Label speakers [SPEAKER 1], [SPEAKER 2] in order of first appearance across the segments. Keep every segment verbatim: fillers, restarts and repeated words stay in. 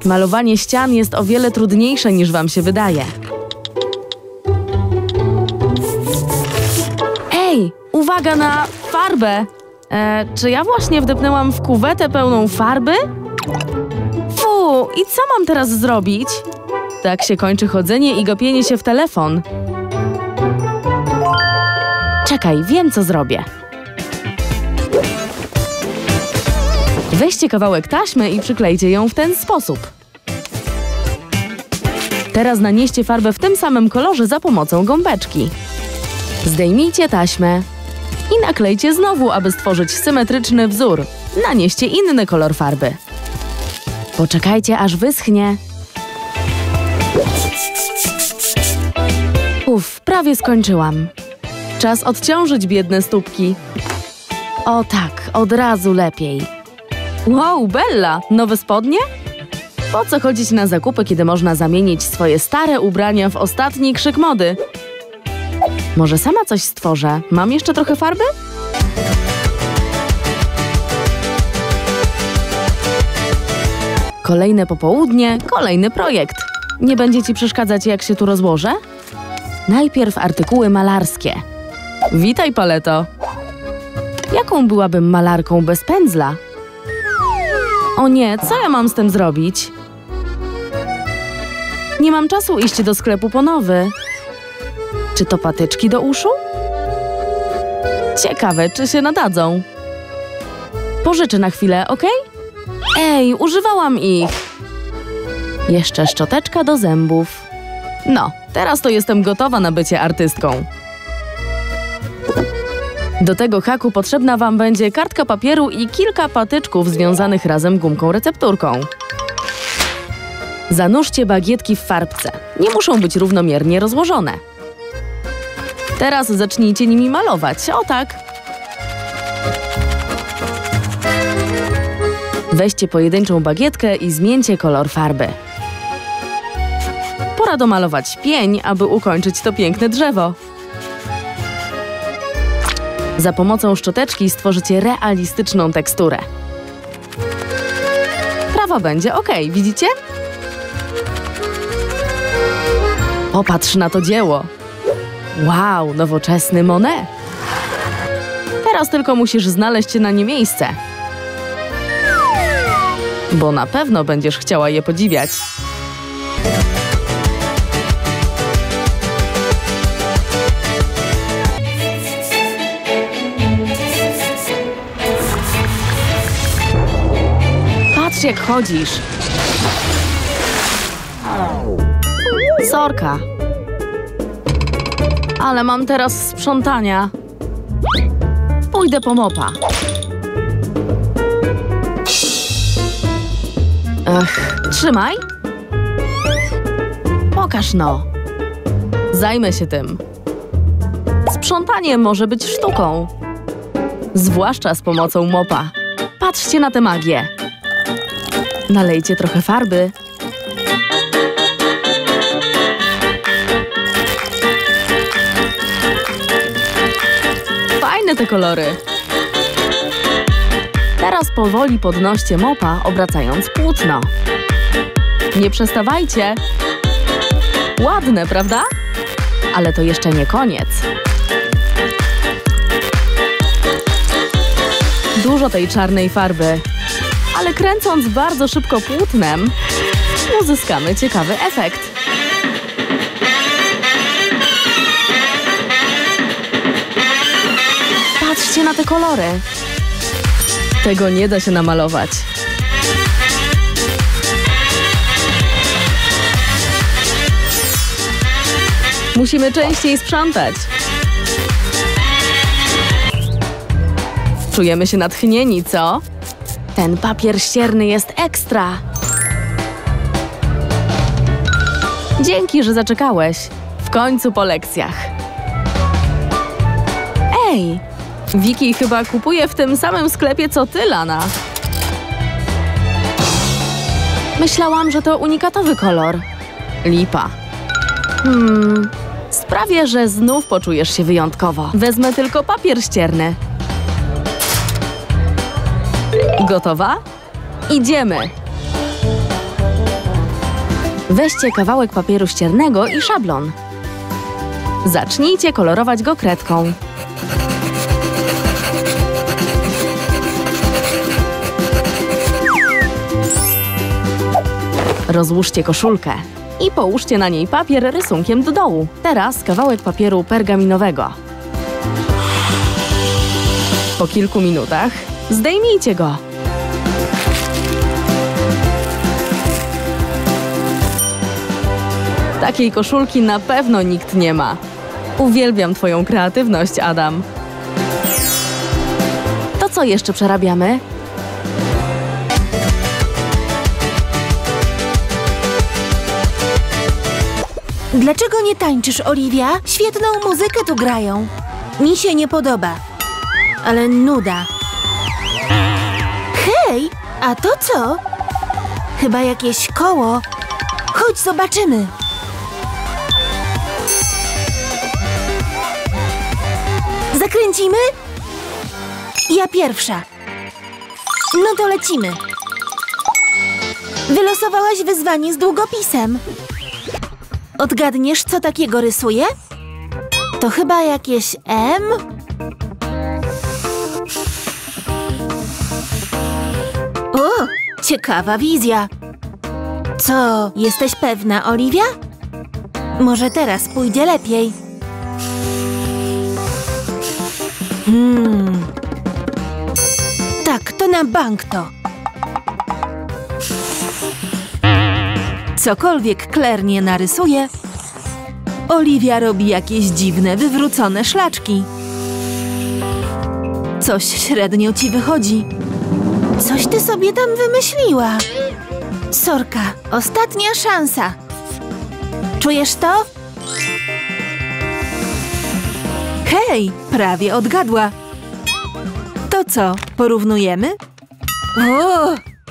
[SPEAKER 1] Malowanie ścian jest o wiele trudniejsze niż wam się wydaje. Ej, uwaga na farbę! E, czy ja właśnie wdepnęłam w kuwetę pełną farby? Fu, i co mam teraz zrobić? Tak się kończy chodzenie i gapienie się w telefon. Czekaj, wiem co zrobię. Weźcie kawałek taśmy i przyklejcie ją w ten sposób. Teraz nanieście farbę w tym samym kolorze za pomocą gąbeczki. Zdejmijcie taśmę i naklejcie znowu, aby stworzyć symetryczny wzór. Nanieście inny kolor farby. Poczekajcie, aż wyschnie. Uff, prawie skończyłam. Czas odciążyć biedne stópki. O tak, od razu lepiej. Wow, Bella, nowe spodnie? Po co chodzić na zakupy, kiedy można zamienić swoje stare ubrania w ostatni krzyk mody? Może sama coś stworzę? Mam jeszcze trochę farby? Kolejne popołudnie, kolejny projekt. Nie będzie ci przeszkadzać, jak się tu rozłożę? Najpierw artykuły malarskie. Witaj, paleto. Jaką byłabym malarką bez pędzla? O nie, co ja mam z tym zrobić? Nie mam czasu iść do sklepu po nowy. Czy to patyczki do uszu? Ciekawe, czy się nadadzą. Pożyczę na chwilę, ok? Ej, używałam ich. Jeszcze szczoteczka do zębów. No, teraz to jestem gotowa na bycie artystką. Do tego haku potrzebna wam będzie kartka papieru i kilka patyczków związanych razem gumką recepturką. Zanurzcie bagietki w farbce. Nie muszą być równomiernie rozłożone. Teraz zacznijcie nimi malować. O tak. Weźcie pojedynczą bagietkę i zmieńcie kolor farby. Pora domalować pień, aby ukończyć to piękne drzewo. Za pomocą szczoteczki stworzycie realistyczną teksturę. Prawa będzie ok, widzicie? Popatrz na to dzieło. Wow, nowoczesny Monet. Teraz tylko musisz znaleźć na nie miejsce. Bo na pewno będziesz chciała je podziwiać. Patrz, jak chodzisz. Sorka. Ale mam teraz sprzątania. Pójdę po mopa. Ech, trzymaj. Pokaż no. Zajmę się tym. Sprzątanie może być sztuką. Zwłaszcza z pomocą mopa. Patrzcie na tę magię. Nalejcie trochę farby. Fajne te kolory. Teraz powoli podnoście mopa, obracając płótno. Nie przestawajcie. Ładne, prawda? Ale to jeszcze nie koniec. Dużo tej czarnej farby. Ale kręcąc bardzo szybko płótnem, uzyskamy ciekawy efekt. Patrzcie na te kolory. Tego nie da się namalować. Musimy częściej sprzątać. Czujemy się natchnieni, co? Ten papier ścierny jest ekstra. Dzięki, że zaczekałeś. W końcu po lekcjach. Ej! Wiki chyba kupuje w tym samym sklepie co ty, Lana. Myślałam, że to unikatowy kolor. Lipa. Hmm... Sprawię, że znów poczujesz się wyjątkowo. Wezmę tylko papier ścierny. Gotowa? Idziemy! Weźcie kawałek papieru ściernego i szablon. Zacznijcie kolorować go kredką. Rozłóżcie koszulkę i połóżcie na niej papier rysunkiem do dołu. Teraz kawałek papieru pergaminowego. Po kilku minutach zdejmijcie go. Takiej koszulki na pewno nikt nie ma. Uwielbiam twoją kreatywność, Adam. To co jeszcze przerabiamy?
[SPEAKER 2] Dlaczego nie tańczysz, Oliwia? Świetną muzykę tu grają. Mi się nie podoba. Ale nuda. Hej, a to co? Chyba jakieś koło. Chodź, zobaczymy. Zakręcimy? Ja pierwsza. No to lecimy. Wylosowałaś wyzwanie z długopisem. Odgadniesz, co takiego rysuję? To chyba jakieś M? O, ciekawa wizja. Co, jesteś pewna, Oliwia? Może teraz pójdzie lepiej. Hmm. Tak, to na bank to. Cokolwiek Claire nie narysuje, Oliwia robi jakieś dziwne, wywrócone szlaczki. Coś średnio ci wychodzi. Coś ty sobie tam wymyśliła. Sorka, ostatnia szansa. Czujesz to? Hej, prawie odgadła. To co, porównujemy? O!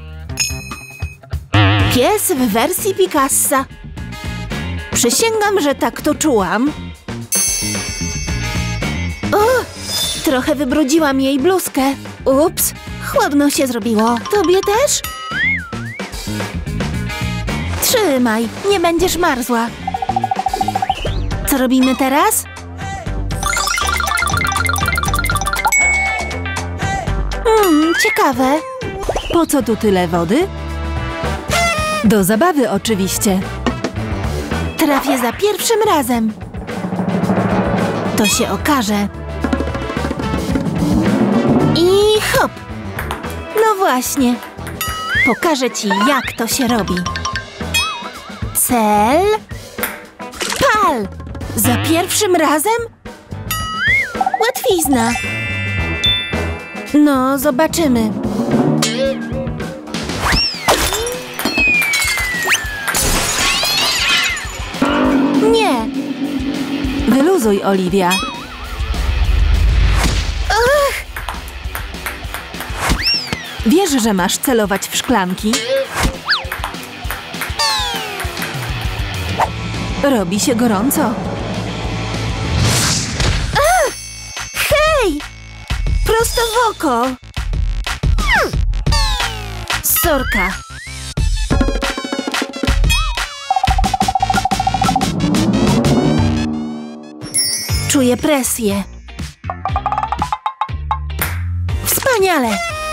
[SPEAKER 2] Pies w wersji Picassa. Przysięgam, że tak to czułam. O! Trochę wybrudziłam jej bluzkę. Ups, chłodno się zrobiło. Tobie też? Trzymaj, nie będziesz marzła. Co robimy teraz? Hmm, ciekawe. Po co tu tyle wody? Do zabawy oczywiście. Trafię za pierwszym razem. To się okaże. I hop! No właśnie. Pokażę ci, jak to się robi. Cel. Pal! Za pierwszym razem? Łatwizna. No, zobaczymy. Nie. Wyluzuj, Oliwia. Ach. Wiesz, że masz celować w szklanki? Robi się gorąco. Ach. Hej! Prosto w oko. Sorka. Czuję presję. Wspaniale!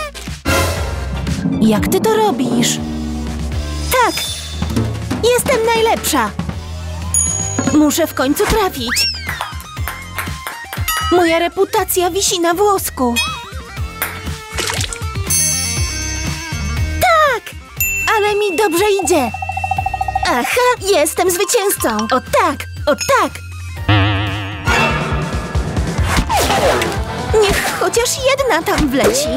[SPEAKER 2] Jak ty to robisz? Tak! Jestem najlepsza! Muszę w końcu trafić. Moja reputacja wisi na włosku. Tak! Ale mi dobrze idzie. Aha, jestem zwycięzcą. O tak, o tak! Niech chociaż jedna tam wleci.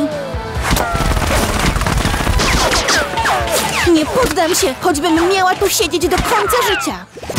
[SPEAKER 2] Nie poddam się, choćbym miała tu siedzieć do końca życia.